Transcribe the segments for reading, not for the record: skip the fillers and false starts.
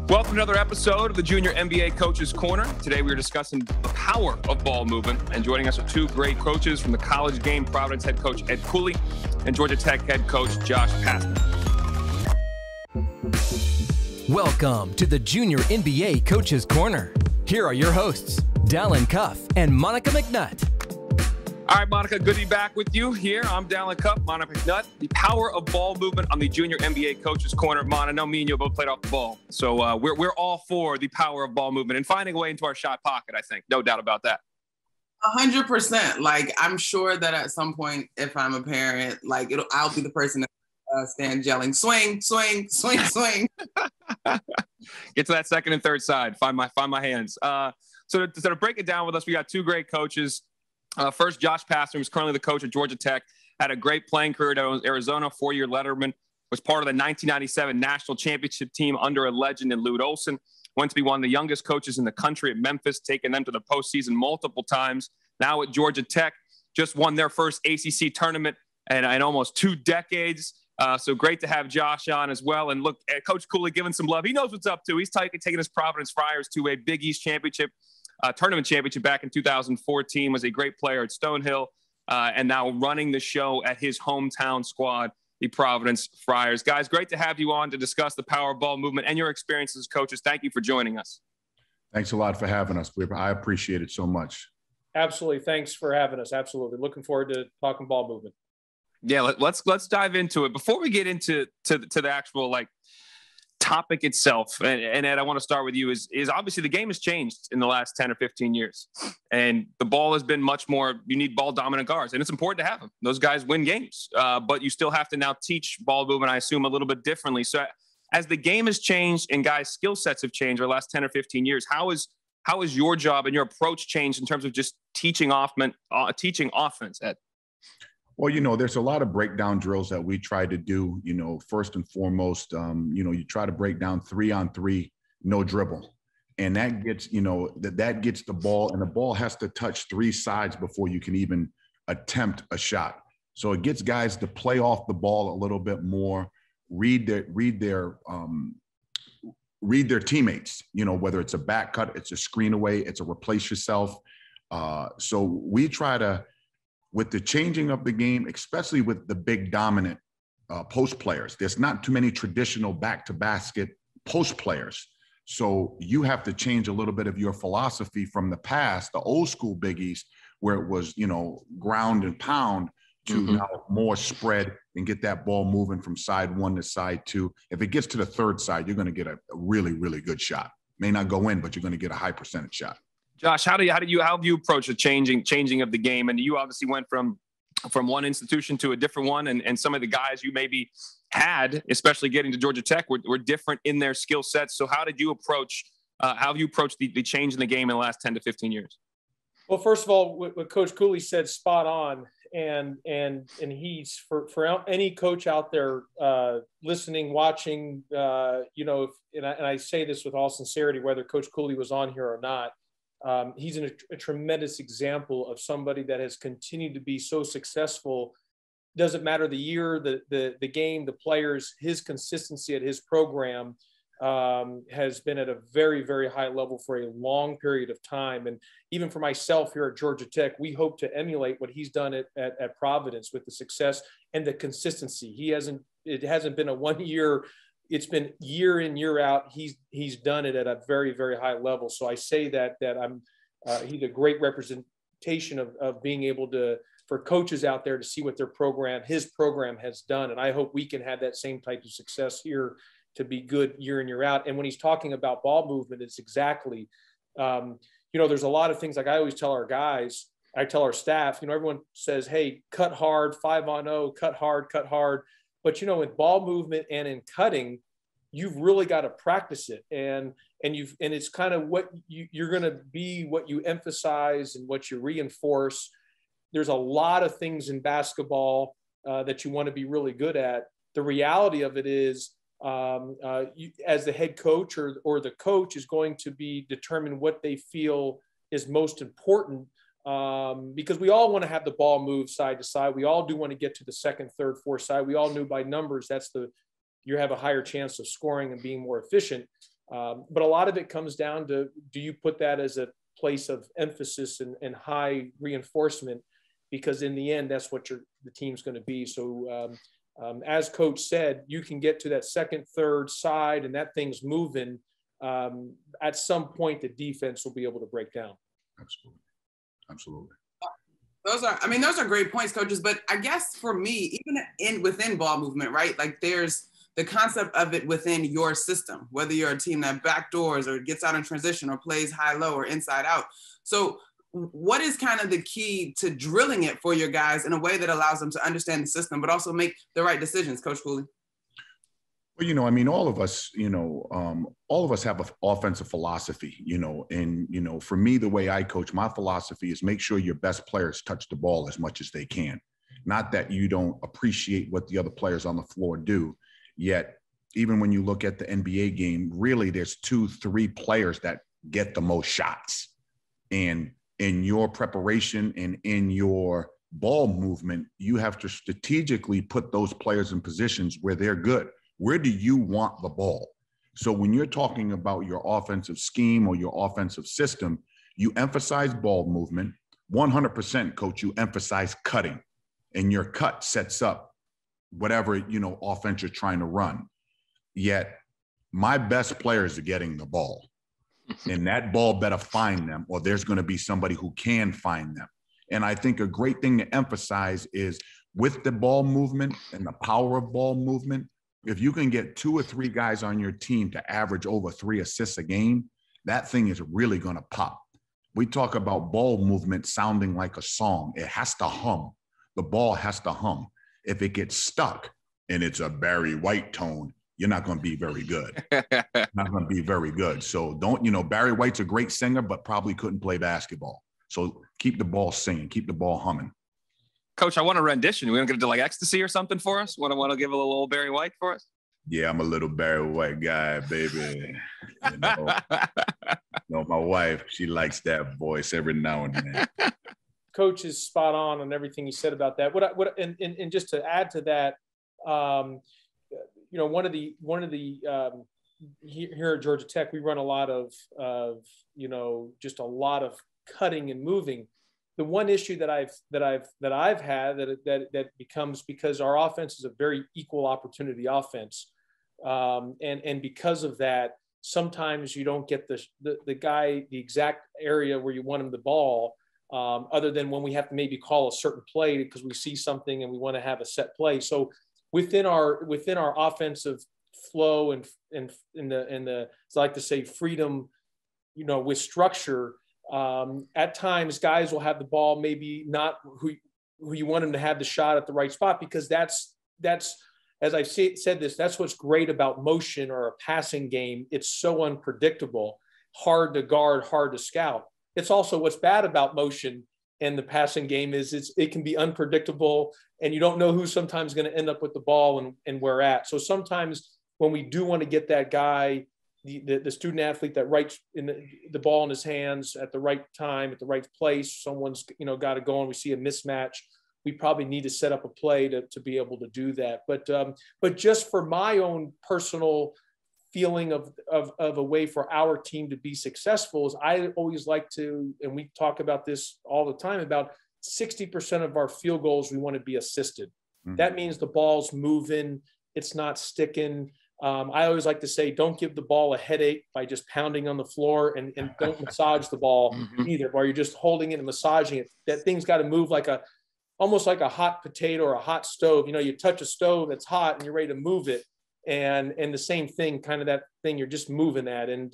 Welcome to another episode of the Junior NBA Coaches Corner. Today we are discussing the power of ball movement, and joining us are two great coaches from the college game, Providence head coach Ed Cooley and Georgia Tech head coach Josh Pastner. Welcome to the Junior NBA Coaches Corner. Here are your hosts, Dalen and Monica McNutt. All right, Monica, good to be back with you here. I'm Dalen, Monica McNutt. The power of ball movement on the Junior NBA Coaches Corner. Mon, I know me and you both played off the ball, so we're all for the power of ball movement and finding a way into our shot pocket, I think. No doubt about that. 100%. Like, I'm sure that at some point, if I'm a parent, like, I'll be the person that stand yelling, swing, swing, swing, swing. Get to that second and third side. Find my hands. So to break it down with us, we got two great coaches. First, Josh Pastner, who's currently the coach at Georgia Tech, had a great playing career at Arizona, four-year letterman, was part of the 1997 national championship team under a legend in Lute Olson, went to be one of the youngest coaches in the country at Memphis, taking them to the postseason multiple times. Now at Georgia Tech, just won their first ACC tournament in almost 2 decades. So great to have Josh on as well. And look, Coach Cooley giving some love. He knows what's up, too. He's taking his Providence Friars to a Big East championship. Tournament championship back in 2014, was a great player at Stonehill, and now running the show at his hometown squad, the Providence Friars. Guys, great to have you on to discuss the power of ball movement and your experiences as coaches. Thank you for joining us. Thanks a lot for having us. I appreciate it so much. Absolutely. Thanks for having us. Absolutely. Looking forward to talking ball movement. Yeah, let's dive into it. Before we get into the actual topic itself, and Ed, I want to start with you, is obviously the game has changed in the last 10 or 15 years, and the ball has been much more, you need ball dominant guards, and it's important to have them. Those guys win games, but you still have to now teach ball movement, I assume, a little bit differently. So as the game has changed and guys' skill sets have changed over the last 10 or 15 years, how is your job and your approach changed in terms of just teaching offense, Ed? Well, there's a lot of breakdown drills that we try to do. First and foremost, you try to break down 3-on-3, no dribble. And that gets, that gets the ball, and the ball has to touch 3 sides before you can even attempt a shot. So it gets guys to play off the ball a little bit more, read their teammates, whether it's a back cut, it's a screen away, it's a replace yourself. So we try to, with the changing of the game, especially with the big dominant post players, there's not too many traditional back-to-basket post players. So you have to change a little bit of your philosophy from the past, the old school Big East, where it was, ground and pound, to now more spread and get that ball moving from side 1 to side 2. If it gets to the third side, you're going to get a really, really good shot. May not go in, but you're going to get a high percentage shot. Josh, how do you approach the changing of the game? And you obviously went from one institution to a different one, and some of the guys you maybe had, especially getting to Georgia Tech, were different in their skill sets. So how have you approached the change in the game in the last 10 to 15 years? Well, first of all, what Coach Cooley said, spot on, and he's for any coach out there listening, watching, and I say this with all sincerity, whether Coach Cooley was on here or not. He's a tremendous example of somebody that has continued to be so successful. Doesn't matter the year, the game, the players, his consistency at his program has been at a very, very high level for a long period of time. And even for myself here at Georgia Tech, we hope to emulate what he's done at Providence with the success and the consistency. It hasn't been a 1 year. It's been year in, year out. He's done it at a very, very high level. So I say that he's a great representation of being able for coaches out there to see what his program has done. And I hope we can have that same type of success here to be good year in, year out. And when he's talking about ball movement, it's exactly, there's a lot of things, like I always tell our guys, I tell our staff, everyone says, hey, cut hard, 5-on-0, cut hard. But, with ball movement and in cutting, you've really got to practice it. And it's kind of what you're going to be, what you emphasize and what you reinforce. There's a lot of things in basketball that you want to be really good at. The reality of it is, as the head coach or the coach is going to be determine what they feel is most important. Because we all want to have the ball move side to side. We all do want to get to the second, third, fourth side. We all knew by numbers you have a higher chance of scoring and being more efficient. But a lot of it comes down to, do you put that as a place of emphasis and high reinforcement? Because in the end, that's what the team's going to be. So as coach said, you can get to that second, third side and that thing's moving. At some point, the defense will be able to break down. Absolutely. Absolutely. Those are great points, coaches. But I guess for me, even within ball movement, right? Like there's the concept of it within your system, whether you're a team that backdoors or gets out in transition or plays high-low or inside out. So what is kind of the key to drilling it for your guys in a way that allows them to understand the system, but also make the right decisions, Coach Cooley? Well, all of us, all of us have an offensive philosophy, and, for me, the way I coach, my philosophy is make sure your best players touch the ball as much as they can. Not that you don't appreciate what the other players on the floor do, yet even when you look at the NBA game, really there's 2-3 players that get the most shots. And in your preparation and in your ball movement, you have to strategically put those players in positions where they're good. Where do you want the ball? So when you're talking about your offensive scheme or your offensive system, you emphasize ball movement. 100%, coach, you emphasize cutting. And your cut sets up whatever, offense you're trying to run. Yet my best players are getting the ball. And that ball better find them, or there's going to be somebody who can find them. And I think a great thing to emphasize is with the ball movement and the power of ball movement, if you can get 2 or 3 guys on your team to average over 3 assists a game, that thing is really going to pop. We talk about ball movement sounding like a song. It has to hum. The ball has to hum. If it gets stuck and it's a Barry White tone, you're not going to be very good. Not going to be very good. So Barry White's a great singer, but probably couldn't play basketball. So keep the ball singing, keep the ball humming. Coach, I want a rendition. We don't get to do like Ecstasy or something for us? Want to give a little old Barry White for us? Yeah, I'm a little Barry White guy, baby. My wife, she likes that voice every now and then. Coach is spot on everything you said about that. And just to add to that, one of the here at Georgia Tech, we run a lot of just a lot of cutting and moving. The one issue that I've had that becomes, because our offense is a very equal opportunity offense, and because of that, sometimes you don't get the guy the exact area where you want him the ball, other than when we have to maybe call a certain play because we see something and we want to have a set play. So within our offensive flow and in the I like to say freedom, with structure. At times guys will have the ball, maybe not who you want them to have the shot at the right spot, because that's as I said this, that's what's great about motion or a passing game. It's so unpredictable, hard to guard, hard to scout. It's also what's bad about motion and the passing game is it can be unpredictable, and you don't know who's sometimes going to end up with the ball and where at. So sometimes when we do want to get that guy, the student athlete that writes in the ball in his hands at the right time, at the right place, someone's, got to go and we see a mismatch, we probably need to set up a play to be able to do that. But just for my own personal feeling of a way for our team to be successful is I always like to, and we talk about this all the time, about 60% of our field goals, we want to be assisted. Mm-hmm. That means the ball's moving, it's not sticking. I always like to say, don't give the ball a headache by just pounding on the floor, and don't massage the ball either, while you're just holding it and massaging it. That thing's got to move almost like a hot potato or a hot stove. You touch a stove that's hot and you're ready to move it. And the same thing, kind of that thing you're just moving at. And,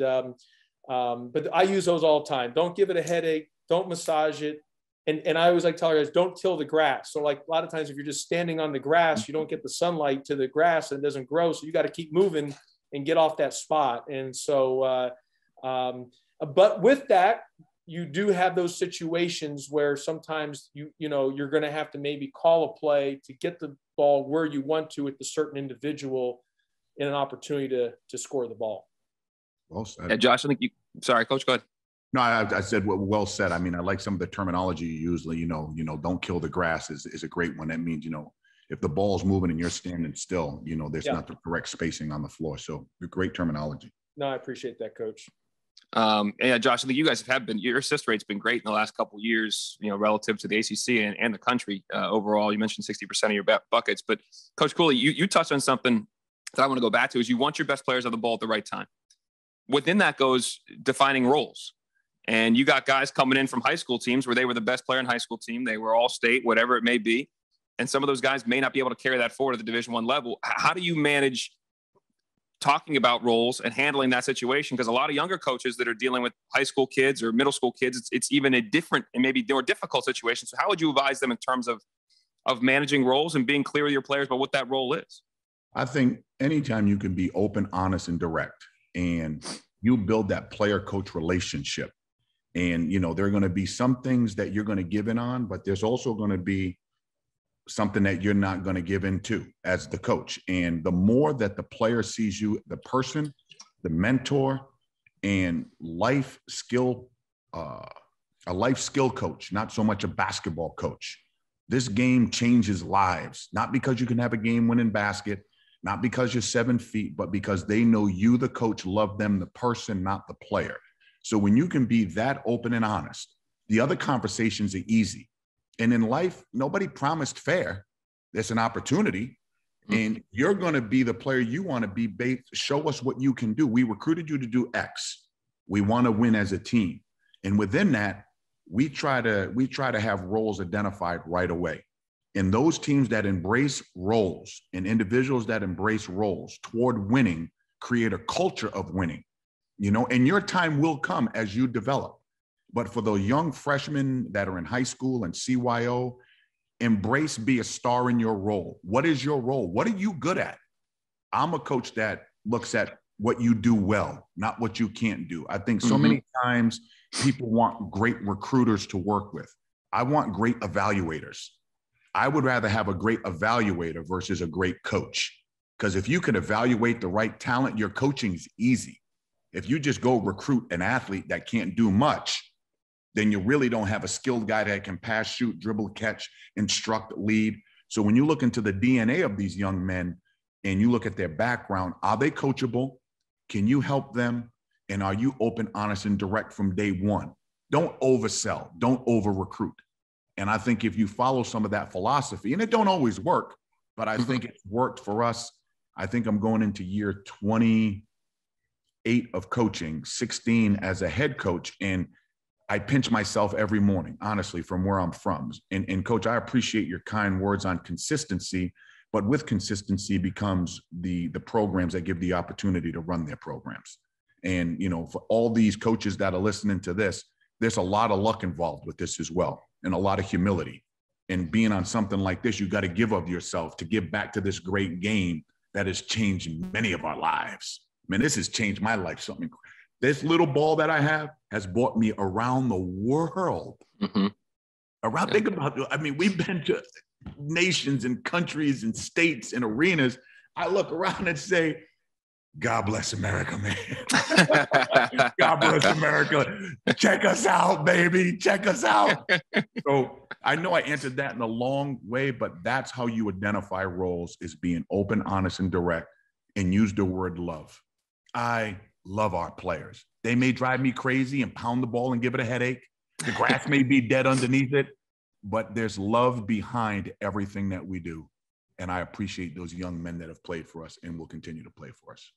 but I use those all the time. Don't give it a headache. Don't massage it. And I always like to tell guys, don't till the grass. So like a lot of times if you're just standing on the grass, you don't get the sunlight to the grass and it doesn't grow. So you got to keep moving and get off that spot. And so, but with that, you do have those situations where sometimes you're going to have to maybe call a play to get the ball where you want to with the certain individual in an opportunity to score the ball. Well said. Yeah, Josh, I think sorry, Coach, go ahead. No, I said well said. I mean, I like some of the terminology you usually, don't kill the grass is a great one. That means, if the ball's moving and you're standing still, there's not the correct spacing on the floor. So great terminology. No, I appreciate that, Coach. Yeah, Josh, I think you guys have been, your assist rate's been great in the last couple of years, relative to the ACC and the country overall. You mentioned 60% of your buckets, but Coach Cooley, you touched on something that I want to go back to is you want your best players on the ball at the right time. Within that goes defining roles. And you got guys coming in from high school teams where they were the best player in high school team. They were all state, whatever it may be. And some of those guys may not be able to carry that forward at the Division I level. How do you manage talking about roles and handling that situation? Because a lot of younger coaches that are dealing with high school kids or middle school kids, it's even a different and maybe more difficult situation. So how would you advise them in terms of managing roles and being clear with your players about what that role is? I think anytime you can be open, honest, and direct, and you build that player-coach relationship, and, there are going to be some things that you're going to give in on, but there's also going to be something that you're not going to give into as the coach. And the more that the player sees you, the person, the mentor, and a life skill coach, not so much a basketball coach. This game changes lives, not because you can have a game-winning basket, not because you're 7 feet, but because they know you, the coach, love them, the person, not the player. So when you can be that open and honest, the other conversations are easy. And in life, nobody promised fair. There's an opportunity, and you're going to be the player you want to be. Show us what you can do. We recruited you to do X. We want to win as a team. And within that, we try to have roles identified right away. And those teams that embrace roles and individuals that embrace roles toward winning create a culture of winning, and your time will come as you develop. But for the young freshmen that are in high school and CYO, embrace, be a star in your role. What is your role? What are you good at? I'm a coach that looks at what you do well, not what you can't do. I think so many times people want great recruiters to work with. I want great evaluators. I would rather have a great evaluator versus a great coach. Because if you can evaluate the right talent, your coaching is easy. If you just go recruit an athlete that can't do much, then you really don't have a skilled guy that can pass, shoot, dribble, catch, instruct, lead. So when you look into the DNA of these young men and you look at their background, are they coachable? Can you help them? And are you open, honest, and direct from day one? Don't oversell. Don't over-recruit. And I think if you follow some of that philosophy, and it don't always work, but I think it's worked for us. I think I'm going into year 28 of coaching, 16 as a head coach. And I pinch myself every morning, honestly, from where I'm from. And Coach, I appreciate your kind words on consistency, but with consistency becomes the programs that give the opportunity to run their programs. And, for all these coaches that are listening to this, there's a lot of luck involved with this as well, and a lot of humility. And being on something like this, you got to give of yourself to give back to this great game that has changed many of our lives. Man, this has changed my life. This little ball that I have has brought me around the world. Think about it. I mean, we've been to nations and countries and states and arenas. I look around and say, God bless America, man. God bless America. Check us out, baby. Check us out. So I know I answered that in a long way, but that's how you identify roles, is being open, honest, and direct, and use the word love. I love our players. They may drive me crazy and pound the ball and give it a headache. The grass may be dead underneath it, but there's love behind everything that we do. And I appreciate those young men that have played for us and will continue to play for us.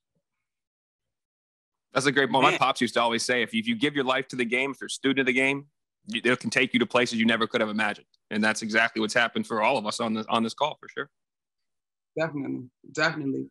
That's a great point. My pops used to always say, if you give your life to the game, if you're a student of the game, it can take you to places you never could have imagined. And that's exactly what's happened for all of us on this call, for sure. Definitely.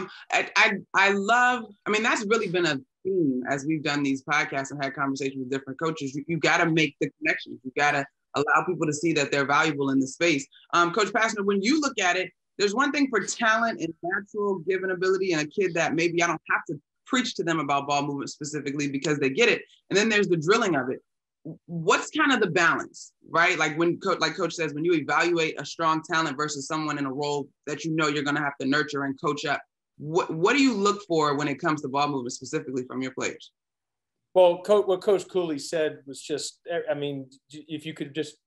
I love, that's really been a theme as we've done these podcasts and had conversations with different coaches. You got to make the connections. You got to allow people to see that they're valuable in the space. Coach Pastner, when you look at it, there's one thing for talent and natural given ability and a kid that maybe I don't have to preach to them about ball movement specifically because they get it. And then there's the drilling of it. What's kind of the balance, right? Like when Coach says, when you evaluate a strong talent versus someone in a role that you're going to have to nurture and coach up, what do you look for when it comes to ball movement specifically from your players? Well, what Coach Cooley said was just, if you could just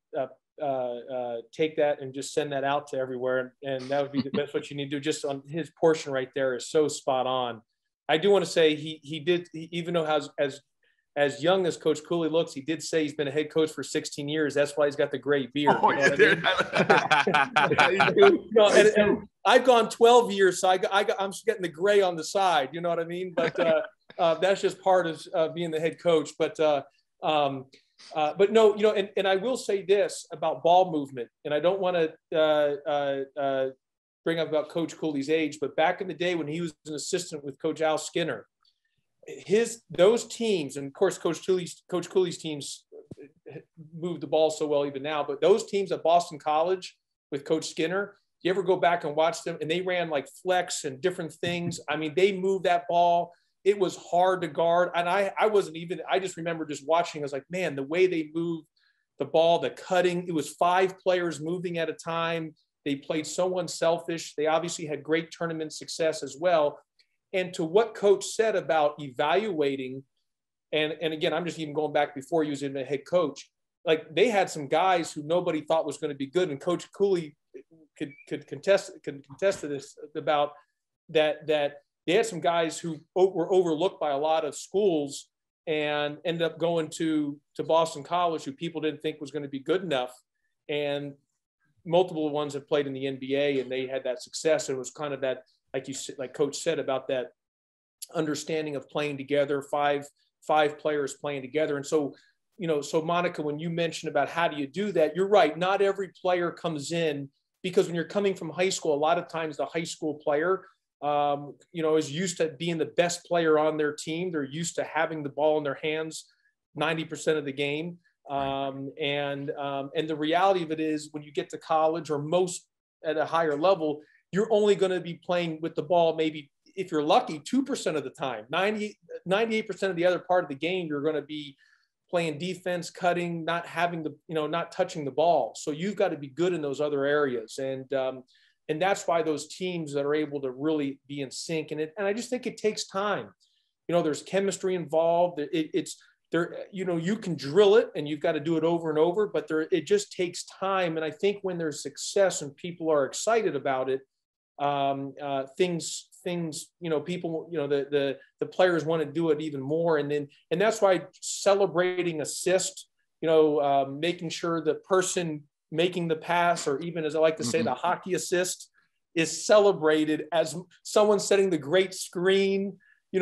take that and just send that out to everywhere, and that would be that's what you need to do. Just on his portion right there is so spot on. I do want to say he did, even though as young as Coach Cooley looks, he did say he's been a head coach for 16 years. That's why he's got the gray beard. Oh, you know what I mean? And I've gone 12 years, so I'm getting the gray on the side. You know what I mean? But that's just part of being the head coach. But no, and I will say this about ball movement, and I don't want to bring up about Coach Cooley's age, but back in the day when he was an assistant with Coach Al Skinner, those teams, and of course Coach Cooley's teams moved the ball so well even now, but those teams at Boston College with Coach Skinner, you ever go back and watch them, and they ran like flex and different things. I mean, they moved that ball. It was hard to guard. And I just remember just watching, I was like, man, the way they moved the ball, the cutting, it was 5 players moving at a time. They played so unselfish. They obviously had great tournament success as well. And to what Coach said about evaluating, and again, I'm just even going back before he was in the head coach, like they had some guys who nobody thought was going to be good. And Coach Cooley could contest to this about that they had some guys who were overlooked by a lot of schools and ended up going to Boston College who people didn't think was going to be good enough. And multiple ones have played in the NBA and they had that success. And it was kind of that, like Coach said, about that understanding of playing together, five players playing together. And so, so Monica, when you mentioned about how do you do that, you're right. Not every player comes in, because when you're coming from high school, a lot of times the high school player, is used to being the best player on their team. They're used to having the ball in their hands 90% of the game. And the reality of it is when you get to college or most at a higher level, you're only going to be playing with the ball, maybe if you're lucky, 2% of the time. 98% of the other part of the game, you're going to be playing defense, cutting, not having not touching the ball. So you've got to be good in those other areas. And that's why those teams that are able to really be in sync. And I just think it takes time. There's chemistry involved. It's there, you can drill it and you've got to do it over and over, but it just takes time. And I think when there's success and people are excited about it, things, people, the players want to do it even more. And that's why celebrating assist, making sure the person making the pass, or even, as I like to say, the hockey assist, is celebrated as someone setting the great screen.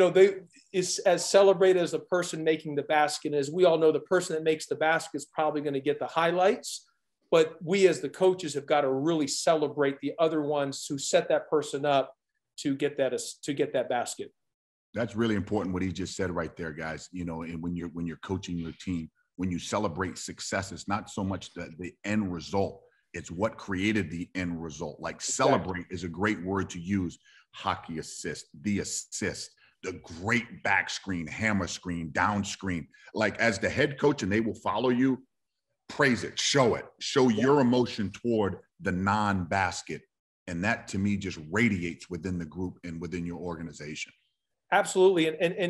Is as celebrated as the person making the basket. As we all know, the person that makes the basket is probably going to get the highlights, but we as the coaches have got to really celebrate the other ones who set that person up to get that basket. That's really important what he just said right there, guys. And when you're coaching your team, when you celebrate success, it's not so much the end result, it's what created the end result. Like celebrate is a great word to use. Hockey assist, the assist, the great back screen, hammer screen, down screen. Like as the head coach, and they will follow you, praise it, show your emotion toward the non-basket. And that to me just radiates within the group and within your organization. Absolutely.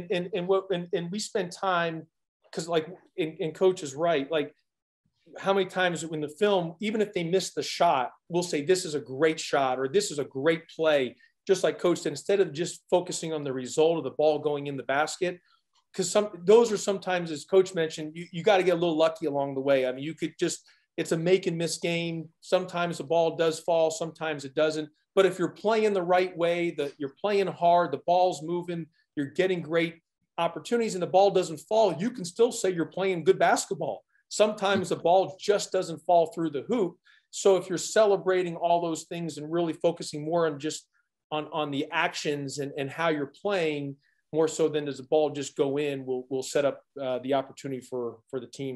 And we spend time, because and Coach is right. Like how many times in the film, even if they miss the shot, we'll say, this is a great shot, or this is a great play. Just like Coach said, instead of just focusing on the result of the ball going in the basket, because those are sometimes, as Coach mentioned, you got to get a little lucky along the way. I mean, it's a make and miss game. Sometimes the ball does fall, sometimes it doesn't. But if you're playing the right way, you're playing hard, the ball's moving, you're getting great opportunities, and the ball doesn't fall, you can still say you're playing good basketball. Sometimes the ball just doesn't fall through the hoop. So if you're celebrating all those things and really focusing more on just on the actions and how you're playing, more so than does the ball just go in, will set up the opportunity for the team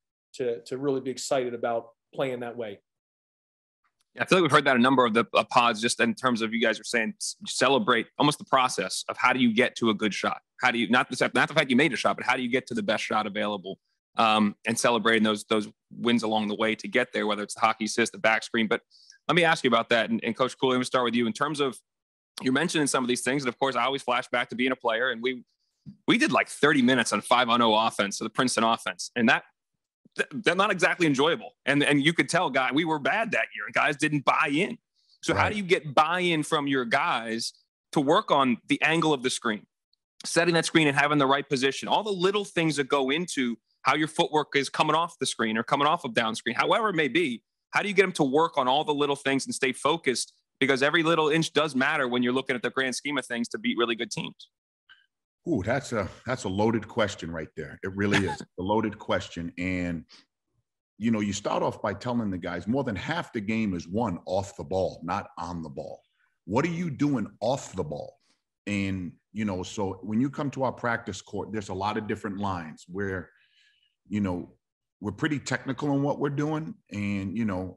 to really be excited about playing that way. Yeah, I feel like we've heard that a number of the pods, just in terms of you guys are saying celebrate almost the process of how do you get to a good shot? How do you, not the fact you made a shot, but how do you get to the best shot available, and celebrating those wins along the way to get there, whether it's the hockey assist, the back screen. But let me ask you about that. And Coach Cooley, let me start with you in terms of, you're mentioning some of these things. And of course, I always flash back to being a player, and we did like 30 minutes on 5-on-0 offense, so the Princeton offense. And they're not exactly enjoyable. And you could tell, we were bad that year, and guys didn't buy in. So How do you get buy-in from your guys to work on the angle of the screen, setting that screen and having the right position, all the little things that go into how your footwork is coming off the screen or coming off of down screen, however it may be. How do you get them to work on all the little things and stay focused? Because every little inch does matter when you're looking at the grand scheme of things to beat really good teams. Ooh, that's a loaded question right there. It really is a loaded question. And, you know, you start off by telling the guys more than half the game is won off the ball, not on the ball. What are you doing off the ball? And, you know, so when you come to our practice court, there's a lot of different lines where, you know, we're pretty technical in what we're doing. And, you know,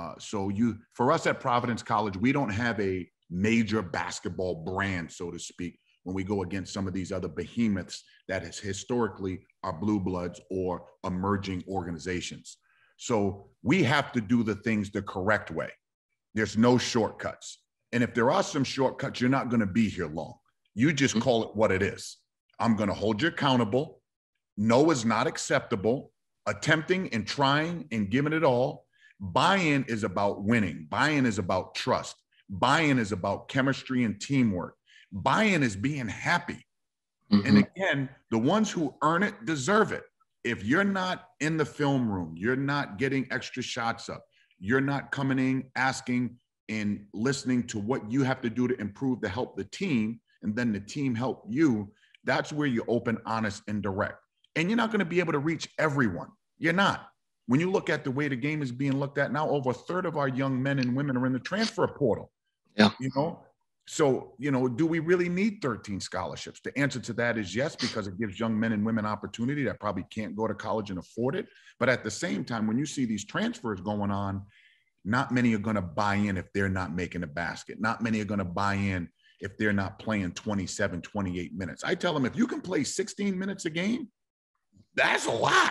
for us at Providence College, we don't have a major basketball brand, so to speak, when we go against some of these other behemoths that is historically are blue bloods or emerging organizations. So we have to do the things the correct way. There's no shortcuts. And if there are some shortcuts, you're not going to be here long. You just call it what it is. I'm going to hold you accountable. No is not acceptable. Attempting and trying and giving it all. Buy-in is about winning. Buy-in is about trust. Buy-in is about chemistry and teamwork. Buy-in is being happy. And again, the ones who earn it deserve it. If you're not in the film room, you're not getting extra shots up, you're not coming in, asking and listening to what you have to do to improve to help the team, and then the team help you, that's where you're open, honest, and direct. And you're not going to be able to reach everyone. You're not. When you look at the way the game is being looked at now, over a third of our young men and women are in the transfer portal. Yeah. You know, so, you know, do we really need 13 scholarships? The answer to that is yes, because it gives young men and women opportunity that probably can't go to college and afford it. But at the same time, when you see these transfers going on, not many are going to buy in if they're not making a basket. Not many are going to buy in if they're not playing 27, 28 minutes. I tell them, if you can play 16 minutes a game, that's a lot.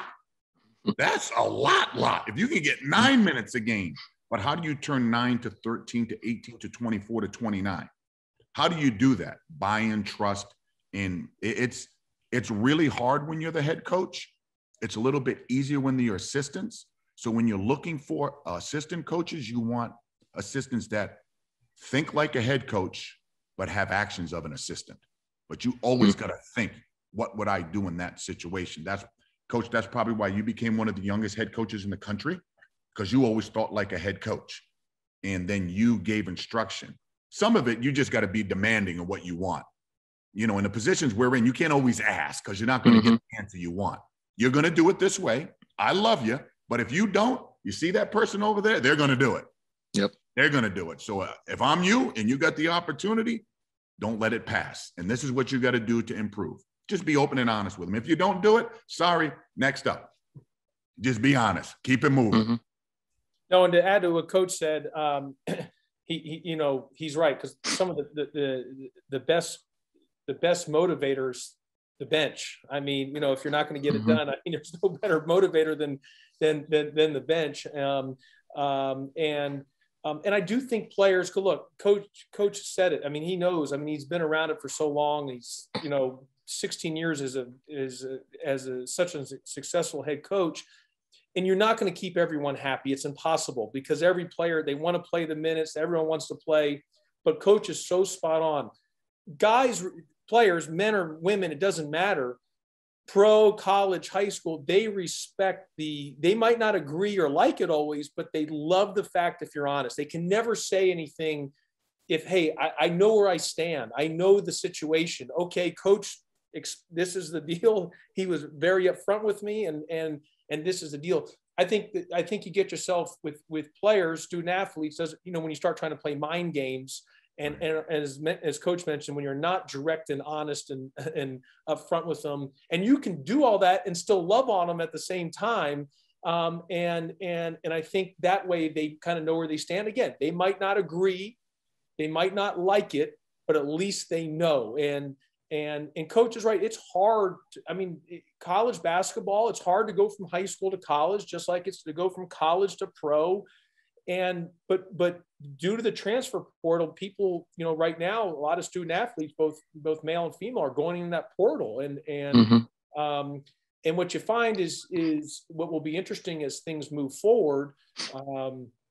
That's a lot. If you can get 9 minutes a game, but how do you turn 9 to 13 to 18 to 24 to 29? How do you do that? Buy-in, trust, and it's really hard when you're the head coach. It's a little bit easier when you're assistants. So when you're looking for assistant coaches, you want assistants that think like a head coach, but have actions of an assistant. But you always got to think, what would I do in that situation? Coach, that's probably why you became one of the youngest head coaches in the country, because you always thought like a head coach. And then you gave instruction. Some of it, you just got to be demanding of what you want. You know, in the positions we're in, you can't always ask because you're not going to get the answer you want. You're going to do it this way. I love you. But if you don't, you see that person over there, they're going to do it. Yep. They're going to do it. So if I'm you and you got the opportunity, don't let it pass. And this is what you got to do to improve. Just be open and honest with them. If you don't do it, sorry, next up. Just be honest. Keep it moving. No, and to add to what Coach said, he you know, he's right, because some of the best motivators, the bench. I mean, you know, if you're not going to get it done, I mean, there's no better motivator than the bench. And I do think players could look. Coach said it. I mean, he knows. I mean, he's been around it for so long. He's, you know, 16 years as such a successful head coach. And you're not going to keep everyone happy. It's impossible, because every player, they want to play the minutes. Everyone wants to play, but Coach is so spot on. Guys, players, men or women, it doesn't matter. Pro, college, high school, they respect they might not agree or like it always, but they love the fact if you're honest. They can never say anything if, hey, I know where I stand. I know the situation. Okay, Coach, this is the deal. He was very upfront with me, and this is the deal. I think you get yourself with players, student athletes, you know, when you start trying to play mind games, and as Coach mentioned, when you're not direct and honest and upfront with them, and you can do all that and still love on them at the same time, and I think that way they kind of know where they stand. Again, they might not agree, they might not like it, but at least they know. And Coach is right. It's hard. College basketball, it's hard to go from high school to college, just like it's to go from college to pro. But due to the transfer portal, people, you know, right now, a lot of student athletes, both male and female, are going in that portal. And what you find is what will be interesting as things move forward.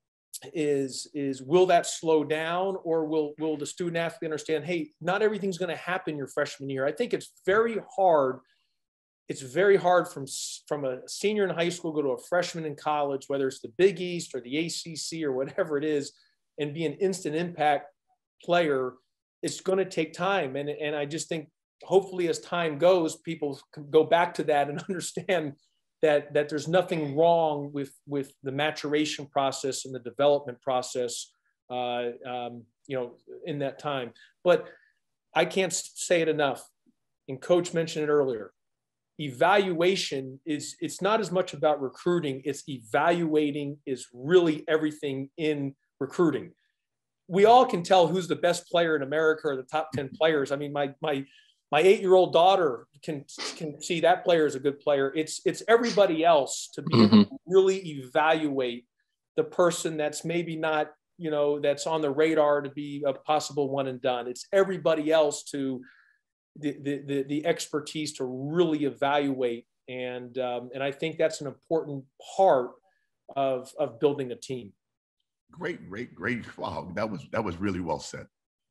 is will that slow down, or will the student athlete understand, hey, not everything's going to happen your freshman year? I think it's very hard. It's very hard from a senior in high school, go to a freshman in college, whether it's the Big East or the ACC or whatever it is, and be an instant impact player. It's going to take time. And I just think hopefully as time goes, people can go back to that and understand that there's nothing wrong with the maturation process and the development process, in that time. But I can't say it enough. And Coach mentioned it earlier. Evaluation it's not as much about recruiting. It's evaluating is really everything in recruiting. We all can tell who's the best player in America or the top 10 players. I mean, my 8-year-old daughter can see that player is a good player. It's everybody else to be able to really evaluate the person that's maybe not, that's on the radar to be a possible one and done. It's everybody else to the expertise to really evaluate. And I think that's an important part of building a team. Great. Wow. That was really well said.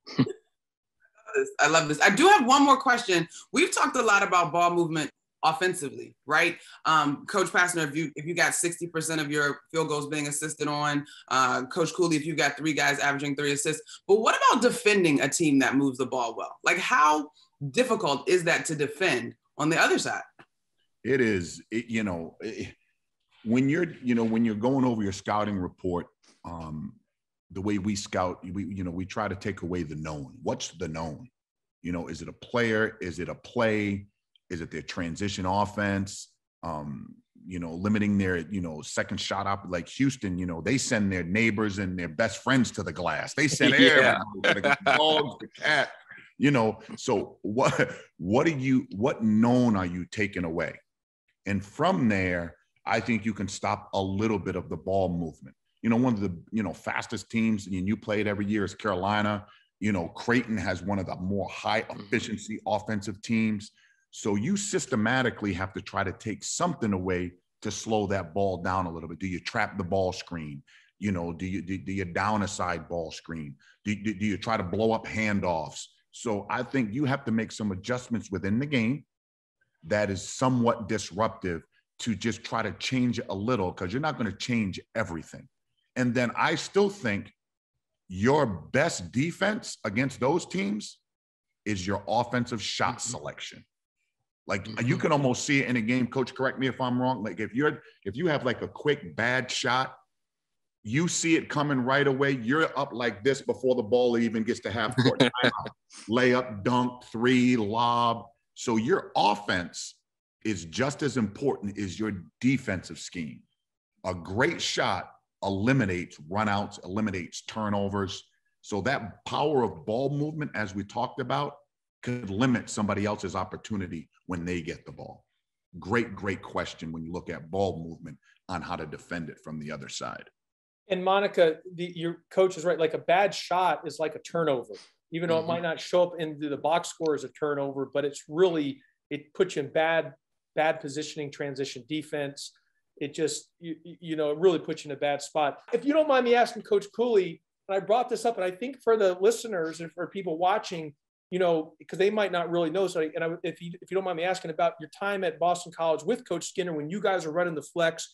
I love this. I do have one more question. We've talked a lot about ball movement offensively, right? Coach Pastner, if you got 60% of your field goals being assisted on, Coach Cooley, if you got 3 guys averaging 3 assists, but what about defending a team that moves the ball well? Like, how difficult is that to defend on the other side? It is, when you're going over your scouting report, the way we scout, we try to take away the known. What's the known? Is it a player? Is it a play? Is it their transition offense? Limiting their, second shot up, like Houston, they send their neighbors and their best friends to the glass. They send everybody, the dogs, the cat, so what known are you taking away? And from there, I think you can stop a little bit of the ball movement. One of the, fastest teams, and you play it every year, is Carolina. Creighton has one of the more high efficiency offensive teams. So you systematically have to try to take something away to slow that ball down a little bit. Do you trap the ball screen? Do you down a side ball screen? Do you try to blow up handoffs? So I think you have to make some adjustments within the game that is somewhat disruptive to just try to change it a little, because you're not going to change everything. And then I still think your best defense against those teams is your offensive shot selection. Like, you can almost see it in a game. Coach, correct me if I'm wrong. Like, if you have like a quick bad shot, you see it coming right away. You're up like this before the ball even gets to half court. Layup, dunk, 3, lob. So your offense is just as important as your defensive scheme. A great shot eliminates runouts, eliminates turnovers. So that power of ball movement, as we talked about, could limit somebody else's opportunity when they get the ball. Great question when you look at ball movement on how to defend it from the other side. And Monica, your coach is right. Like, a bad shot is like a turnover, even though it might not show up into the box score as a turnover, but it puts you in bad positioning, transition defense. It just, it really puts you in a bad spot. If you don't mind me asking Coach Cooley, and I brought this up, and I think for the listeners and for people watching, because they might not really know. So, if you don't mind me asking about your time at Boston College with Coach Skinner, when you guys are running the flex,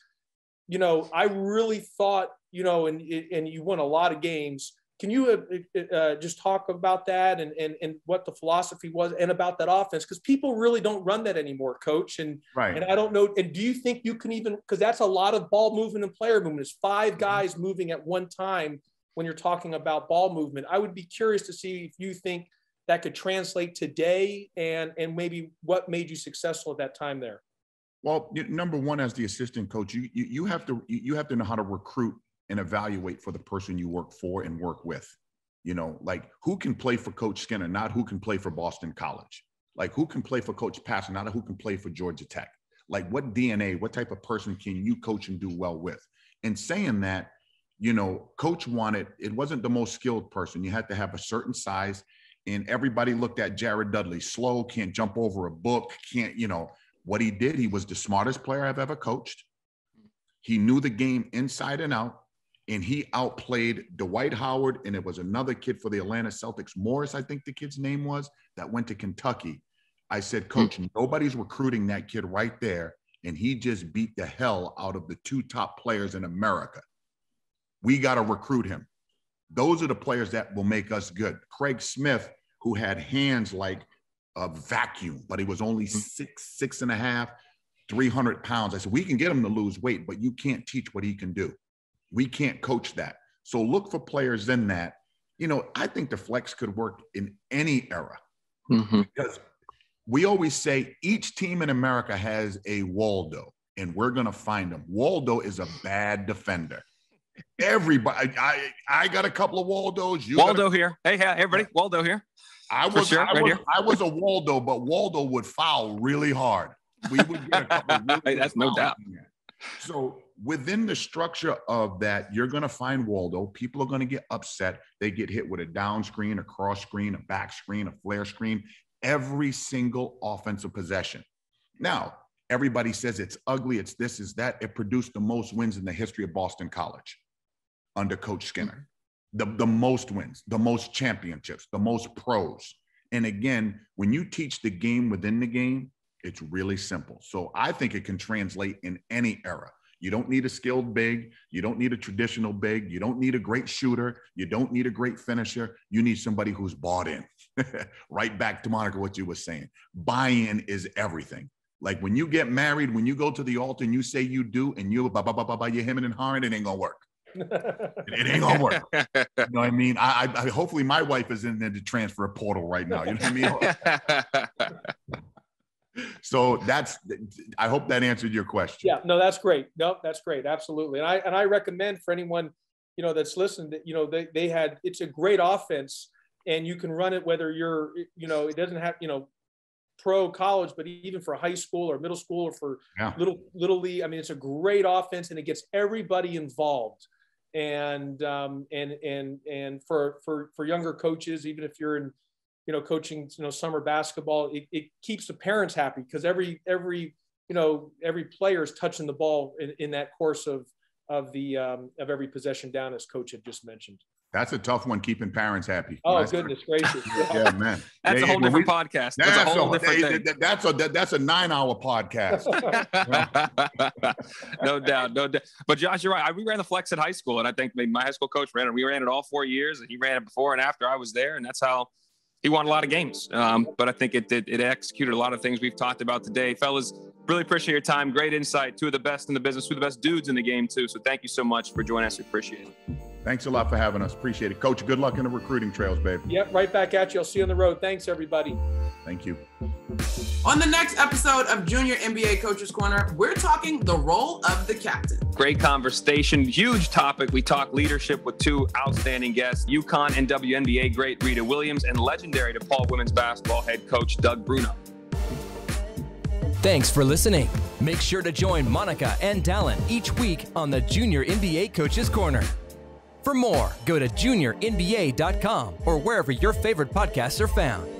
I really thought, and you won a lot of games. Can you just talk about that and what the philosophy was and about that offense? Because people really don't run that anymore, Coach. And I don't know. And do you think you can even, because that's a lot of ball movement and player movement. It's 5 guys moving at one time when you're talking about ball movement. I would be curious to see if you think that could translate today and maybe what made you successful at that time there. Well, number one, as the assistant coach, you have to know how to recruit and evaluate for the person you work for and work with. Like, who can play for Coach Skinner, not who can play for Boston College. Like, who can play for Coach Pastner, not who can play for Georgia Tech. Like, what DNA, what type of person can you coach and do well with? And saying that, Coach wanted, it wasn't the most skilled person. You had to have a certain size, and everybody looked at Jared Dudley, slow, can't jump over a book, can't, what he did, he was the smartest player I've ever coached. He knew the game inside and out. and he outplayed Dwight Howard, and it was another kid for the Atlanta Celtics, Morris, I think the kid's name was, that went to Kentucky. I said, Coach, nobody's recruiting that kid right there, and he just beat the hell out of the 2 top players in America. We got to recruit him. Those are the players that will make us good. Craig Smith, who had hands like a vacuum, but he was only 6'6.5", 300 pounds. I said, we can get him to lose weight, but you can't teach what he can do. We can't coach that. So look for players in that. You know, I think the flex could work in any era because we always say each team in America has a Waldo, and we're going to find him. Waldo is a bad defender. Everybody, I got a couple of Waldos. Waldo here. Hey, everybody, Waldo here. I was a Waldo, but Waldo would foul really hard. We would get a couple of really that's no doubt. So within the structure of that, you're going to find Waldo. People are going to get upset. They get hit with a down screen, a cross screen, a back screen, a flare screen, every single offensive possession. Now, everybody says it's ugly, it's this, it's that. It produced the most wins in the history of Boston College under Coach Skinner. The most wins, the most championships, the most pros. And again, when you teach the game within the game, it's really simple. So I think it can translate in any era. You don't need a skilled big. You don't need a traditional big. You don't need a great shooter. You don't need a great finisher. You need somebody who's bought in. Right back to Monica, what you were saying. Buy-in is everything. Like when you get married, when you go to the altar and you say you do, and you're hemming and hawing, it ain't gonna work. It ain't gonna work. You know what I mean? I hopefully my wife is in the transfer portal right now. You know what I mean? So I hope that answered your question. Yeah, no, that's great. No, that's great. Absolutely. And I recommend for anyone, you know, that's listened that, you know, it's a great offense, and you can run it whether you're, you know, it doesn't have, you know, pro college, but even for high school or middle school or for little league. I mean, it's a great offense, and it gets everybody involved. And for younger coaches, even if you're in, you know, coaching, you know, summer basketball, it keeps the parents happy because every player is touching the ball in that course of every possession down, as Coach had just mentioned. That's a tough one, keeping parents happy. Oh, goodness gracious. Yeah, man. That's a whole different podcast. That's a whole different thing. That's a 9-hour podcast. No doubt. But Josh, you're right. We ran the flex at high school, and I think my high school coach ran it. We ran it all 4 years, and he ran it before and after I was there, and that's how he won a lot of games. But I think it executed a lot of things we've talked about today. Fellas, really appreciate your time. Great insight. 2 of the best in the business, 2 of the best dudes in the game, too. So thank you so much for joining us. We appreciate it. Thanks a lot for having us. Appreciate it. Coach, good luck in the recruiting trails, baby. Yep, right back at you. I'll see you on the road. Thanks, everybody. Thank you. On the next episode of Junior NBA Coaches Corner, we're talking the role of the captain. Great conversation. Huge topic. We talk leadership with 2 outstanding guests, UConn and WNBA great Rita Williams, and legendary DePaul women's basketball head coach Doug Bruno. Thanks for listening. Make sure to join Monica and Dalen each week on the Junior NBA Coaches Corner. For more, go to juniornba.com or wherever your favorite podcasts are found.